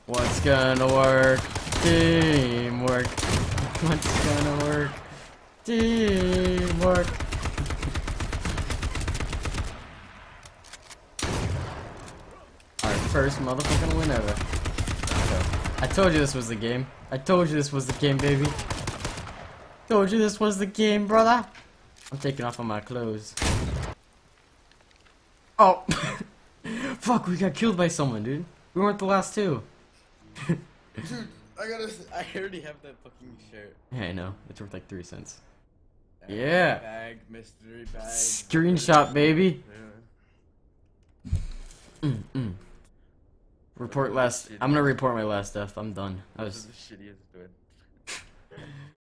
What's gonna work? Teamwork. What's gonna work? Teamwork. Our first motherfucking win ever. I told you this was the game. I told you this was the game, baby. Told you this was the game, brother. I'm taking off all my clothes. Oh. Fuck, we got killed by someone, dude. We weren't the last two. Dude, I already have that fucking shirt. Yeah, I know. It's worth like 3 cents. Yeah. Bag, mystery bag. Screenshot, baby. Report last. I'm gonna report my last death. I'm done. This is the shittiest dude.